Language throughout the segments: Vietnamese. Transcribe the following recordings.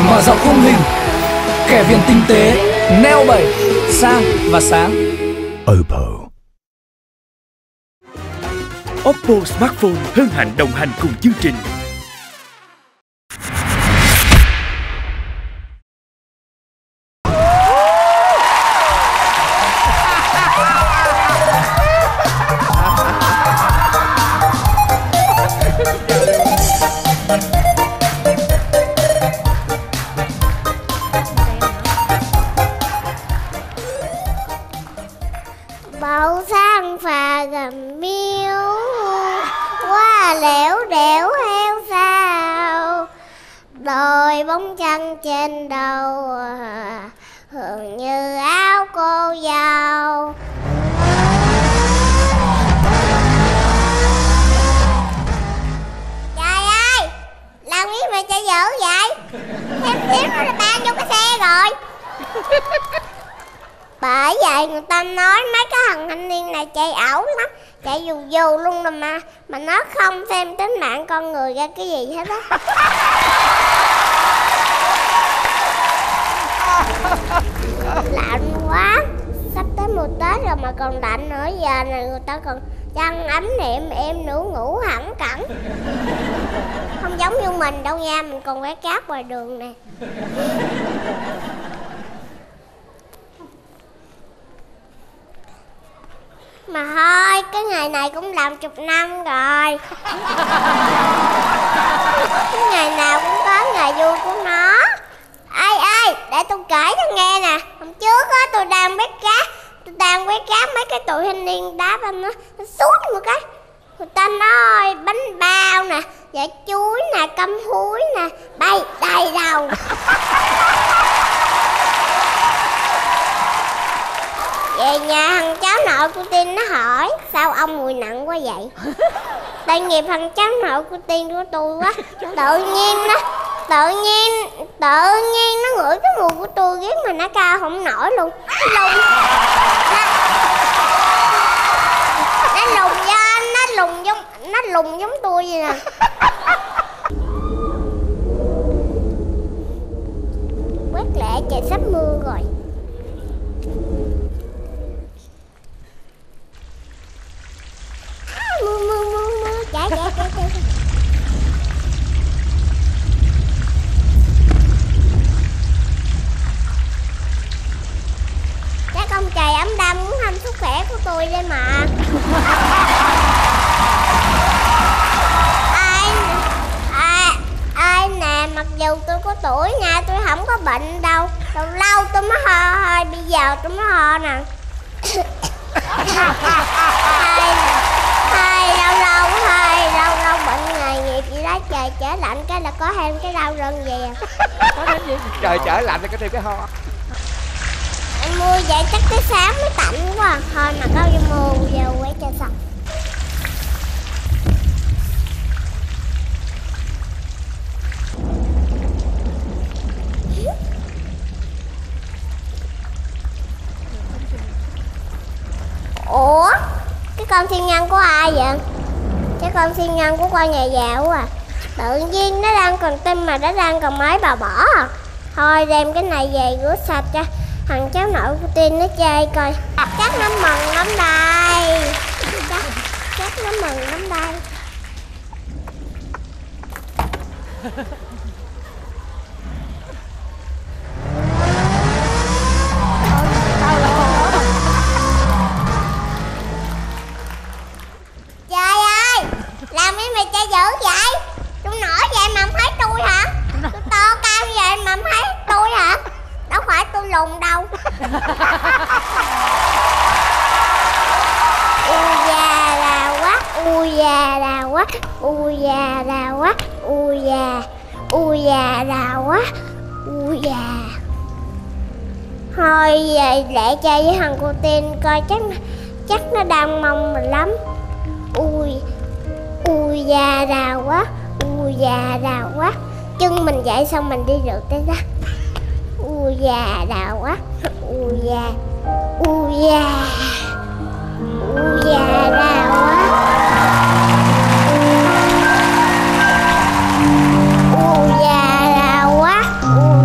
mở rộng khung hình, kẻ viền tinh tế, neo bẩy, sang và sáng. Oppo. Oppo Smartphone hân hạnh đồng hành cùng chương trình. Bầu sang phà gầm miếu, qua lẻo đẻo heo sao, đôi bóng trăng trên đầu, hường như áo cô dâu. Trời ơi, làm gì mà chạy dở vậy? Thêm xíu nữa là ban vô cái xe rồi. Bởi vậy người ta nói mấy cái thằng thanh niên này chạy ẩu lắm, chạy dù dù luôn rồi mà nó không xem tính mạng con người ra cái gì hết á. Lạnh quá, sắp tới mùa Tết rồi mà còn lạnh nữa, giờ này người ta còn chăn ấm nệm em nữa, ngủ hẳn cẳng. Không giống như mình đâu nha, mình còn quét cát ngoài đường nè. Mà thôi, cái ngày này cũng làm chục năm rồi. Cái ngày nào cũng có ngày vui của nó. Ê, để tôi kể cho nghe nè. Hôm trước á, tôi đang quét cát mấy cái tụi thanh niên đá anh nó sút một cái. Người ta nói bánh bao nè, dạ chuối nè, căm húi nè, bay đầy đầu. Về nhà thằng cháu nội của Tiên nó hỏi sao ông mùi nặng quá vậy? Tội nghiệp thằng cháu nội của Tiên của tôi quá. Tự nhiên nó ngửi cái mùi của tôi ghét mà nó cao không nổi luôn. Nó lùng giống tôi vậy nè. Quét lẹ trời sắp mưa rồi. Mưa chạy. Chắc ông trời ấm đâm muốn thăm sức khỏe của tôi đây mà. Ai nè, mặc dù tôi có tuổi nha, tôi không có bệnh đâu. Lâu tôi mới ho thôi, bây giờ tôi mới ho nè. Lâu bệnh nghề nghiệp gì đó, trời trở lạnh cái là có thêm cái đau rần về à. Có thêm gì? Trời trở lạnh là có thêm cái ho. Em mua vậy chắc tới sáng mới tạnh quá à. Thôi mà có đi mua giờ quay cho xong. Ủa, cái con thiên nhân của ai vậy? Cái con thiên nhân của con nhà giàu à. Tự nhiên nó đang còn tim mà nó đang còn mới bà bỏ à. Thôi đem cái này về rửa sạch cho thằng cháu nội của Tiên nó chơi coi. Chắc nó mừng lắm đây. Chắc nó mừng lắm đây. Trời ơi, làm cái mày chơi dữ vậy? Tôi nổi vậy mà không thấy tôi hả? Tôi to cao vậy mà không thấy tôi hả? Đâu phải tôi lùn đâu. Ui da là quá, ui da là quá, ui da là quá, ui da là quá, ui da. Thôi về lẹ chơi với thằng cô Tiên coi chắc nó đang mong mình lắm. Ui da rào quá, ui da rào quá. Chân mình dậy xong mình đi rượt tới đó. Ui da rào quá, ui da rào quá, ui da rào quá, ui da rào quá, ui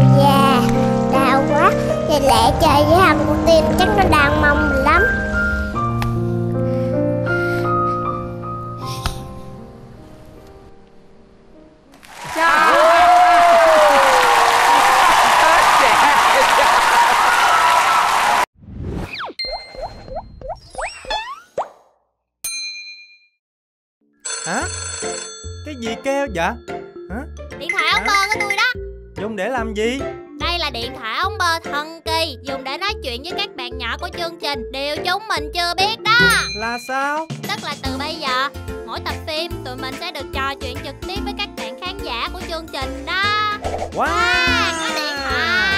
Hả? Cái gì kêu vậy? Hả? Điện thoại ông bơ của tôi đó. Dùng để làm gì? Đây là điện thoại ông bơ thần kỳ, dùng để nói chuyện với các bạn nhỏ của chương trình. Điều chúng mình chưa biết đó là sao? Tức là từ bây giờ, mỗi tập phim tụi mình sẽ được trò chuyện trực tiếp với các bạn khán giả của chương trình đó. Wow, có điện thoại.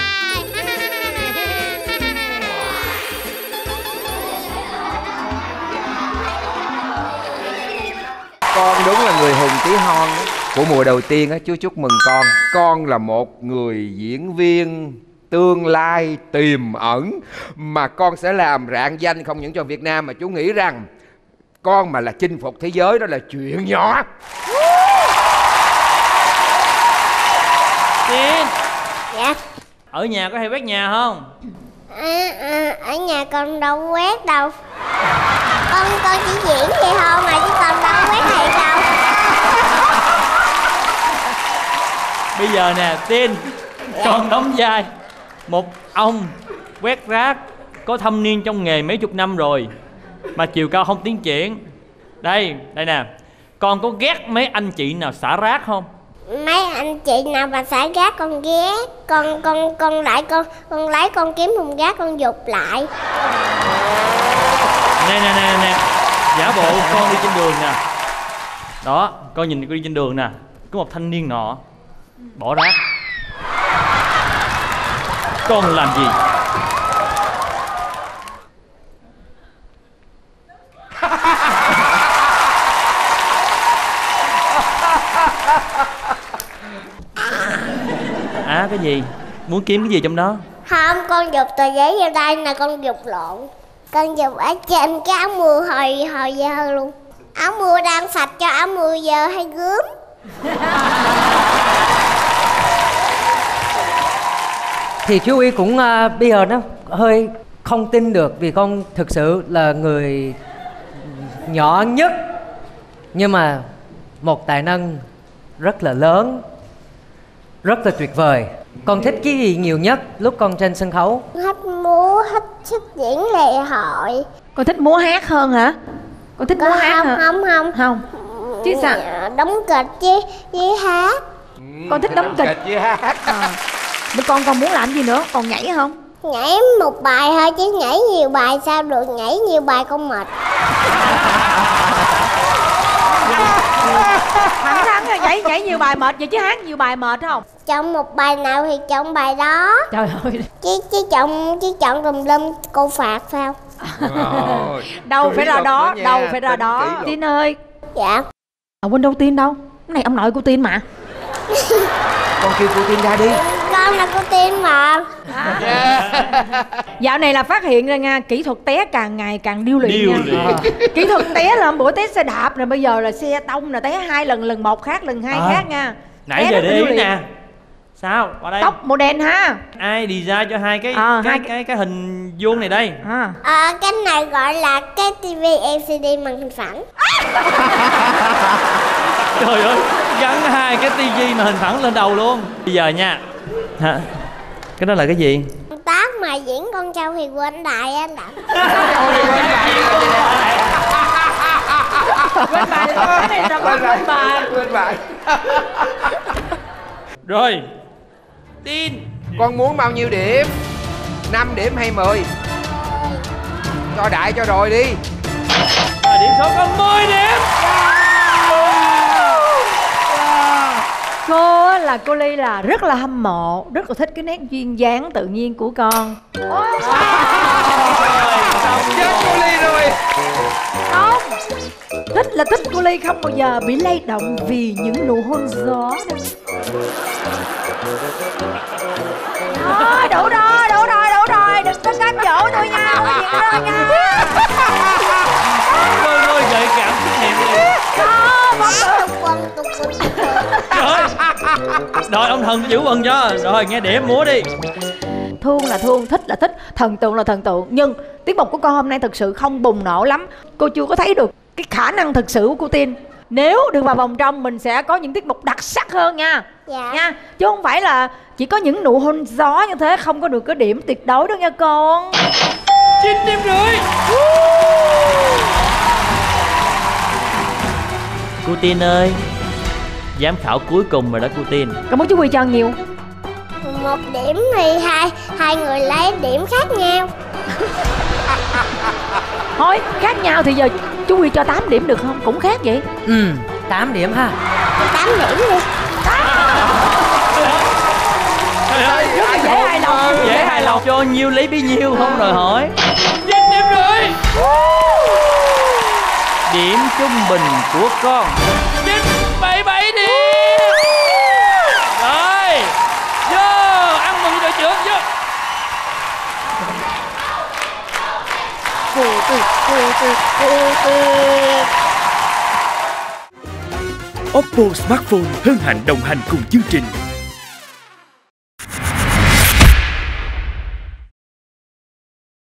Con đúng là người hùng tí hon của mùa đầu tiên á. Chú chúc mừng con. Con là một người diễn viên tương lai tiềm ẩn mà con sẽ làm rạng danh không những cho Việt Nam mà chú nghĩ rằng con mà là chinh phục thế giới đó là chuyện nhỏ. Tiên. Dạ. Ở nhà có hay quét nhà không? Ở nhà con đâu quét đâu. Con chỉ diễn vậy thôi mà chứ con đâu quét thầy đâu. Bây giờ nè Tiên, con đóng vai một ông quét rác có thâm niên trong nghề mấy chục năm rồi mà chiều cao không tiến triển. Đây nè, con có ghét mấy anh chị nào xả rác không? Mấy anh chị nào mà xả rác con ghét. Con lấy con kiếm thùng rác con giục lại. Nè, giả bộ con đi trên đường nè. Đó, con nhìn con đi trên đường nè, có một thanh niên nọ bỏ rác. Con làm gì? Cái gì? Muốn kiếm cái gì trong đó? Không, con giục tờ giấy vào đây nè, con giục lộn. Con giục ở trên cái áo mưa hồi giờ luôn. Áo mưa đang sạch cho áo mưa giờ hay gớm. Thì chú Uy cũng bây giờ nó hơi không tin được vì con thực sự là người nhỏ nhất nhưng mà một tài năng rất là lớn, rất là tuyệt vời. Con thích cái gì nhiều nhất lúc con trên sân khấu? Thích múa, thích diễn lễ hội. Con thích múa hát hơn hả? Con thích múa hát hả? Không. Chứ sao? Đóng kịch với hát. Con thích đóng kịch với hát. Con còn muốn làm gì nữa? Còn nhảy không? Nhảy một bài thôi chứ nhảy nhiều bài sao được. Nhảy nhiều bài con mệt. Thẳng thắn rồi, nhảy nhiều bài mệt vậy chứ hát nhiều bài mệt không? Chọn một bài nào thì chọn bài đó. Trời ơi. Chứ chọn tùm lum cô phạt sao? Đâu phải ra đó, đâu phải ra đó. Tin ơi. Dạ. Quên đâu Tin đâu? Cái này ông nội của Tin mà. Con kêu cô Tiên ra đi. Con là cô Tiên mà. Dạo này là phát hiện ra nha, kỹ thuật té càng ngày càng điêu luyện nha. Kỹ thuật té là bữa té xe đạp rồi, bây giờ là xe tông là té 2 lần, lần 1 khác, lần 2 khác nha. Nãy giờ để ý nè. Sao? Qua đây. Tóc màu đen ha. Ai design cho hai cái hình vuông này đây? Cái này gọi là cái TV LCD màn hình phẳng. Trời ơi, gắn 2 cái tivi mà hình phẳng lên đầu luôn. Bây giờ nha. Hả? Cái đó là cái gì? Tác mà diễn con trâu thì quên đại anh Đặng. Quên bài là cái này là quên bài. Rồi. Tin. Con muốn bao nhiêu điểm? 5 điểm hay 10? Cho đại cho rồi đi. Điểm số có 10 điểm. Cô là cô Ly là rất là hâm mộ, rất là thích cái nét duyên dáng tự nhiên của con. Chết cô Ly rồi. Không, thích là thích cô Ly, không bao giờ bị lay động vì những nụ hôn gió đâu. Đủ rồi, đừng có cám dỗ tôi nha, có chuyện đó nha. Ôi gợi cảm xúc niệm liền. Rồi ông thần giữ quần cho. Rồi nghe điểm múa đi. Thương là thương, thích là thích, thần tượng là thần tượng. Nhưng tiết mục của con hôm nay thực sự không bùng nổ lắm. Cô chưa có thấy được cái khả năng thực sự của cô Tiên. Nếu được vào vòng trong mình sẽ có những tiết mục đặc sắc hơn nha. Dạ. Nha, chứ không phải là chỉ có những nụ hôn gió như thế, không có được cái điểm tuyệt đối đâu nha con. 9 điểm rưỡi. Cô Tiên ơi, giám khảo cuối cùng rồi đó cô Tiên. Cảm ơn chú Huy cho nhiều. 1 điểm thì hai người lấy điểm khác nhau. Thôi khác nhau thì giờ chú Huy cho 8 điểm được không? Cũng khác vậy. 8 điểm ha. 8 điểm đi. Rất dễ hài lòng. Dễ hài lòng, cho nhiêu lấy bấy nhiêu, không đòi hỏi. 9 điểm rồi. Điểm trung bình của con 9,7 điểm. Rồi, vô ăn mừng đội trưởng vô. Oppo Smartphone hân hạnh đồng hành cùng chương trình.